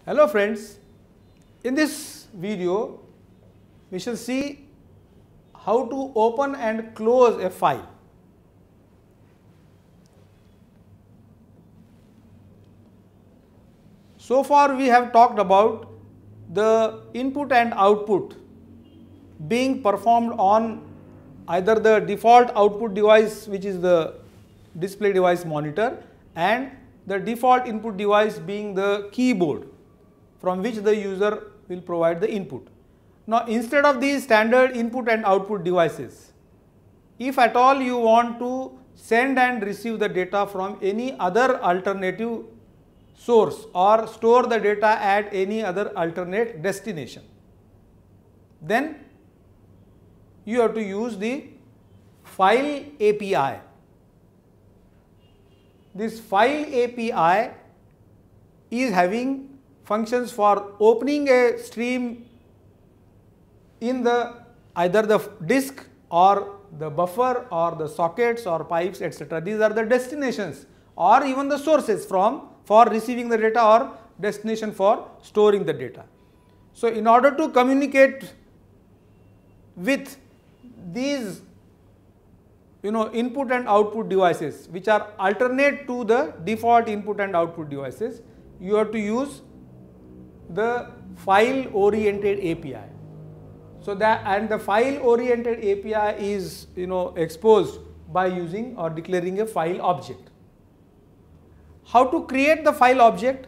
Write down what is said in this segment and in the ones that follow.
Hello friends, in this video we shall see how to open and close a file. So far we have talked about the input and output being performed on either the default output device, which is the display device monitor, and the default input device being the keyboard from which the user will provide the input. Now, instead of these standard input and output devices, if at all you want to send and receive the data from any other alternative source or store the data at any other alternate destination, then you have to use the file API. This file API is having functions for opening a stream in the either the disk or the buffer or the sockets or pipes, etc. These are the destinations or even the sources for receiving the data or destination for storing the data. So, in order to communicate with these input and output devices which are alternate to the default input and output devices, you have to use the file oriented API. So the file oriented API is exposed by using or declaring a file object. How to create the file object?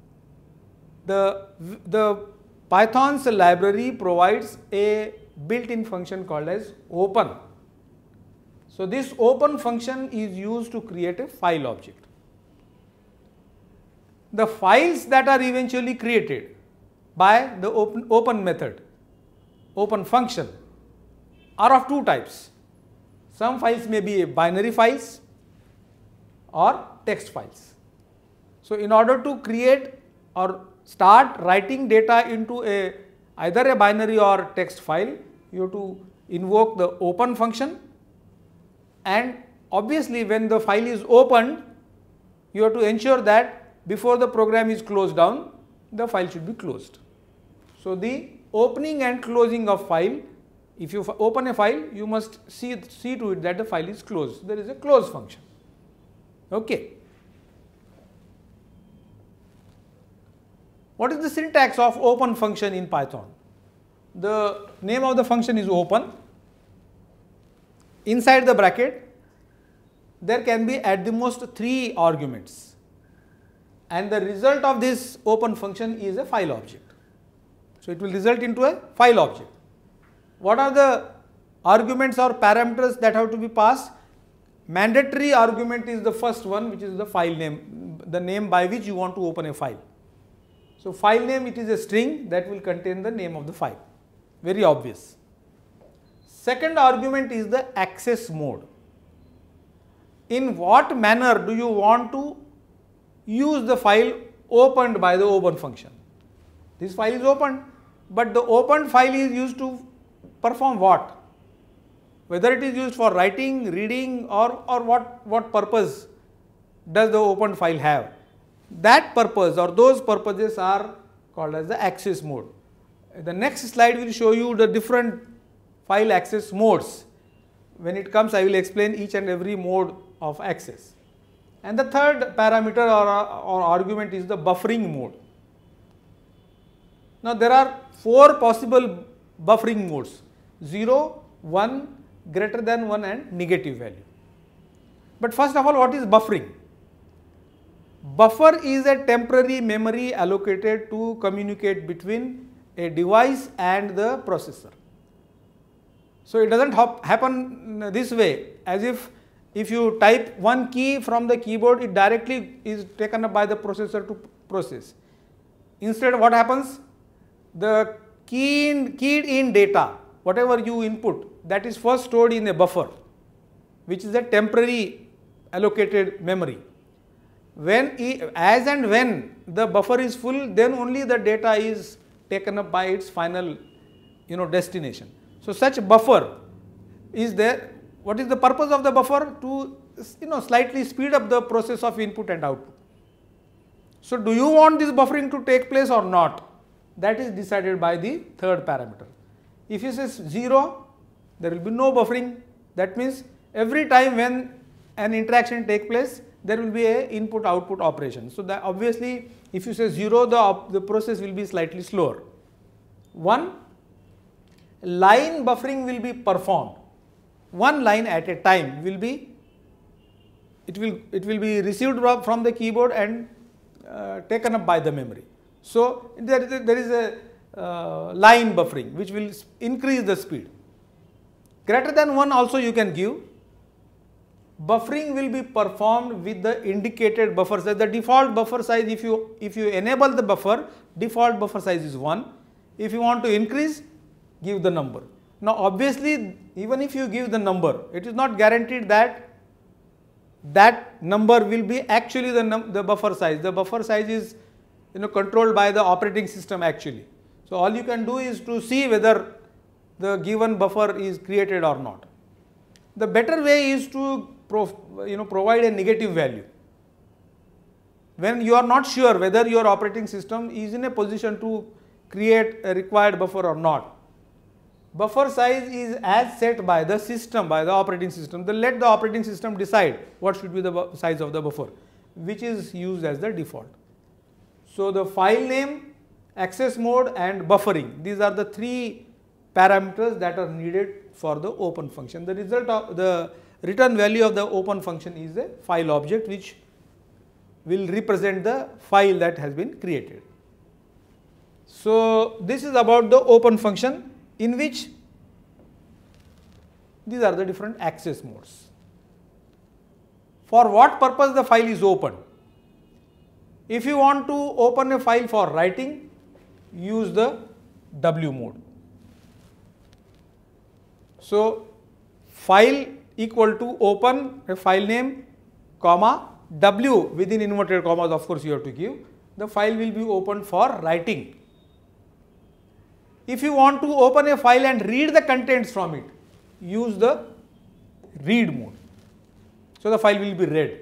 The Python's library provides a built-in function called as open. So this open function is used to create a file object. The files that are eventually created by the open method, open function, are of two types. Some files may be binary files or text files. So in order to create or start writing data into either a binary or text file, you have to invoke the open function, and obviously when the file is opened, you have to ensure that before the program is closed down, the file should be closed. So the opening and closing of file, if you open a file, you must see to it that the file is closed. There is a close function. Okay. What is the syntax of open function in Python? The name of the function is open. Inside the bracket, there can be at the most 3 arguments, and the result of this open function is a file object. So it will result into a file object. What are the arguments or parameters that have to be passed? Mandatory argument is the first one, which is the file name, the name by which you want to open a file. So file name, it is a string that will contain the name of the file, very obvious. Second argument is the access mode. In what manner do you want to use the file opened by the open function? This file is opened, but the opened file is used to perform what? Whether it is used for writing, reading, or what purpose does the opened file have? That purpose or those purposes are called as the access mode. The next slide will show you the different file access modes. When it comes, I will explain each and every mode of access. And the third parameter or argument is the buffering mode. Now there are 4 possible buffering modes: 0, 1, greater than 1 and negative value. But first of all, what is buffering? Buffer is a temporary memory allocated to communicate between a device and the processor. So it doesn't happen this way, as if you type one key from the keyboard, it directly is taken up by the processor to process. Instead, what happens? The keyed in data, whatever you input, that is first stored in a buffer, which is a temporary allocated memory. As and when the buffer is full, then only the data is taken up by its final destination. So such buffer is there. What is the purpose of the buffer? To slightly speed up the process of input and output. So do you want this buffering to take place or not? That is decided by the third parameter. If you say 0, there will be no buffering. That means every time when an interaction takes place, there will be a input output operation. So that obviously if you say 0, the process will be slightly slower. 1, line buffering will be performed. One line at a time will be, it will be received from the keyboard and taken up by the memory. So there is a line buffering which will increase the speed. Greater than 1 also you can give. Buffering will be performed with the indicated buffer size. The default buffer size, if you enable the buffer, default buffer size is 1. If you want to increase, give the number. Now obviously even if you give the number, it is not guaranteed that that number will be actually the buffer size. The buffer size is controlled by the operating system actually. So all you can do is to see whether the given buffer is created or not. The better way is to provide a negative value. When you are not sure whether your operating system is in a position to create a required buffer or not, buffer size is as set by the system, by the operating system. Then let the operating system decide what should be the size of the buffer, which is used as the default. So the file name, access mode and buffering, these are the 3 parameters that are needed for the open function. The result of the return value of the open function is a file object which will represent the file that has been created. So this is about the open function, in which these are the different access modes. For what purpose the file is opened? If you want to open a file for writing, use the W mode. So file equal to open a file name, comma, W within inverted commas, of course you have to give. The file will be opened for writing. If you want to open a file and read the contents from it, use the read mode. So the file will be read.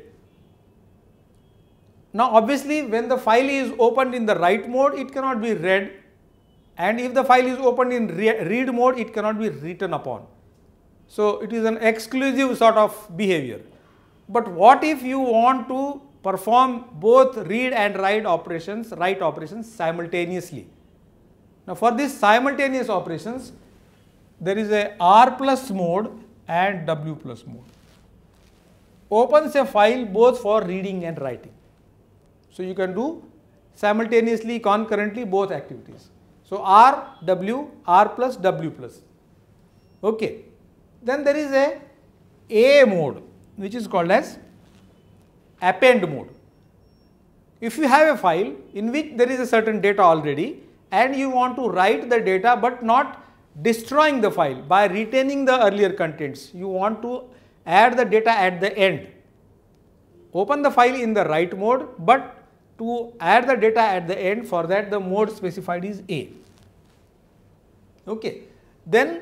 Now obviously when the file is opened in the write mode, it cannot be read, and if the file is opened in read mode, it cannot be written upon. So it is an exclusive sort of behavior. But what if you want to perform both read and write operations simultaneously? Now for these simultaneous operations, there is a R plus mode and W plus mode. Opens a file both for reading and writing. So you can do simultaneously, concurrently both activities. So R, W, R plus, W plus. Okay. Then there is a mode which is called as append mode. If you have a file in which there is a certain data already and you want to write the data but not destroying the file by retaining the earlier contents, you want to add the data at the end. Open the file in the write mode, but to add the data at the end, for that the mode specified is A. Okay. Then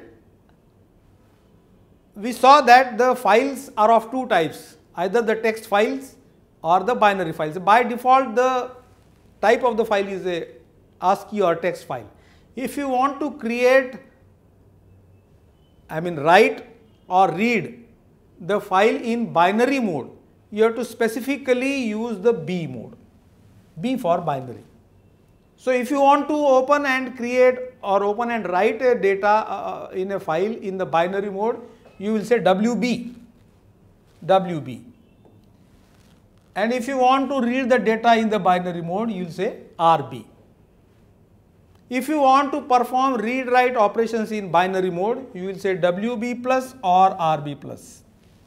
we saw that the files are of 2 types, either the text files or the binary files. By default, the type of the file is a ASCII or text file. If you want to create, write or read the file in binary mode, you have to specifically use the B mode, B for binary. So if you want to open and create or open and write a data in a file in the binary mode, you will say WB, WB. And if you want to read the data in the binary mode, you will say RB. If you want to perform read-write operations in binary mode, you will say WB plus or RB plus.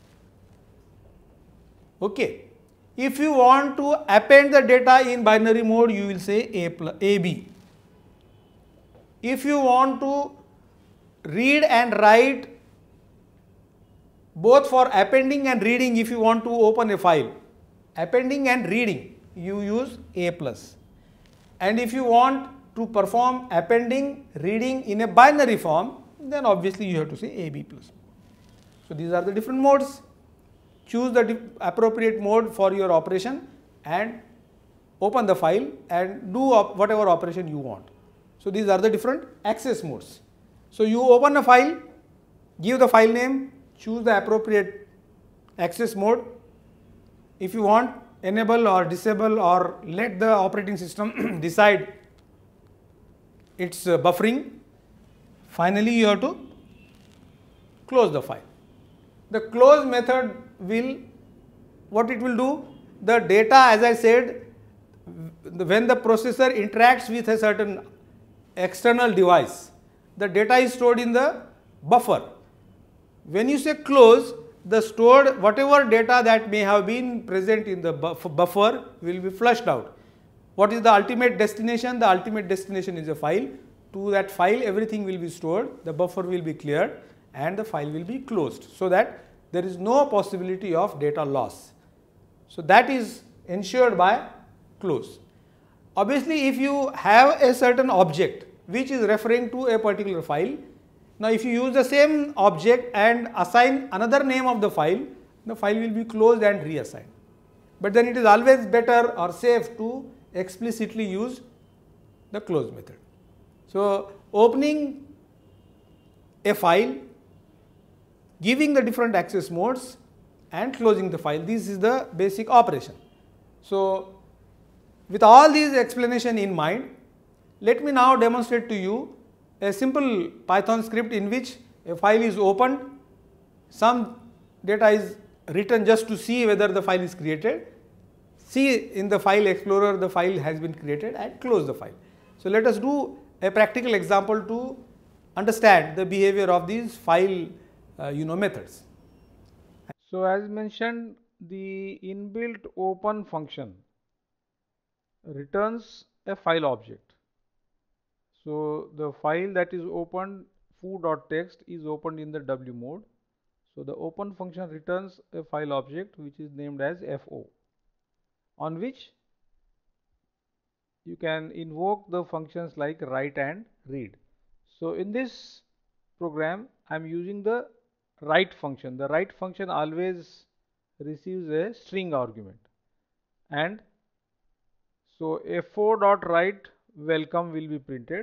Okay. If you want to append the data in binary mode, you will say AB. If you want to read and write both for appending and reading, if you want to open a file, appending and reading, you use A plus. And if you want to perform appending, reading in a binary form, then obviously you have to say AB plus. So these are the different modes. Choose the appropriate mode for your operation and open the file and do whatever operation you want. So these are the different access modes. So you open a file, give the file name, choose the appropriate access mode. If you want, enable or disable or let the operating system decide its buffering. Finally, you have to close the file. The close method will, what it will do, the data, as I said, when the processor interacts with a certain external device, the data is stored in the buffer. When you say close, the stored whatever data that may have been present in the buffer will be flushed out. What is the ultimate destination? The ultimate destination is a file. To that file, everything will be stored, the buffer will be cleared and the file will be closed, so that there is no possibility of data loss. So that is ensured by close. Obviously, if you have a certain object which is referring to a particular file, now if you use the same object and assign another name of the file will be closed and reassigned. But then it is always better or safe to explicitly use the close method. So opening a file, giving the different access modes and closing the file, this is the basic operation. So with all these explanation in mind, let me now demonstrate to you a simple Python script in which a file is opened, some data is written just to see whether the file is created, see in the file explorer the file has been created and close the file. So let us do a practical example to understand the behavior of these file methods. So as mentioned, the inbuilt open function returns a file object. So the file that is opened, foo.txt, is opened in the W mode. So the open function returns a file object which is named as fo, on which you can invoke the functions like write and read. So in this program I am using the write function. The write function always receives a string argument, and so fo.write welcome will be printed,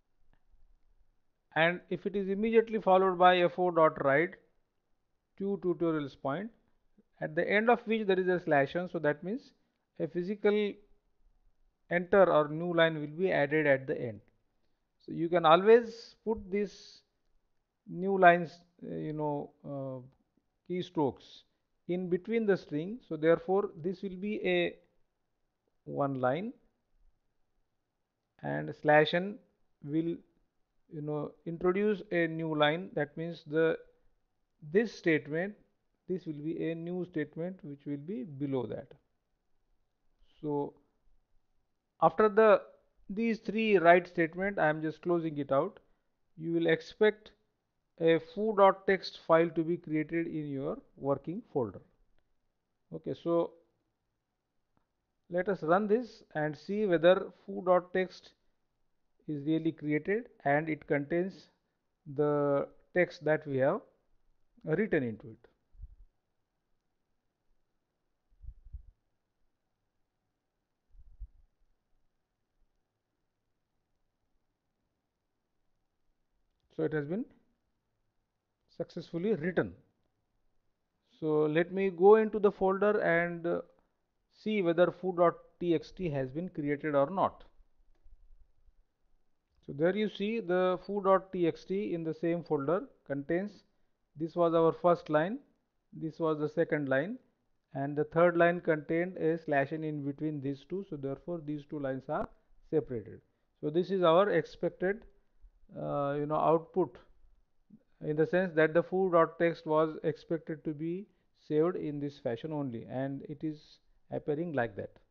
and if it is immediately followed by fo.write to tutorials point, at the end of which there is a /n, so that means a physical enter or new line will be added at the end. So you can always put this new lines keystrokes in between the string. So therefore this will be a one line, and /n will introduce a new line. That means this statement, this will be a new statement which will be below that. So after these three write statement, I am just closing it out. You will expect a foo.txt file to be created in your working folder. Okay, so let us run this and see whether foo.txt is really created and it contains the text that we have written into it. So it has been successfully written. So let me go into the folder and see whether foo.txt has been created or not. So there you see the foo.txt in the same folder contains, this was our first line, this was the second line, and the third line contained a /n in between these two. So therefore these two lines are separated. So this is our expected output, in the sense that the foo.txt was expected to be saved in this fashion only, and it is appearing like that.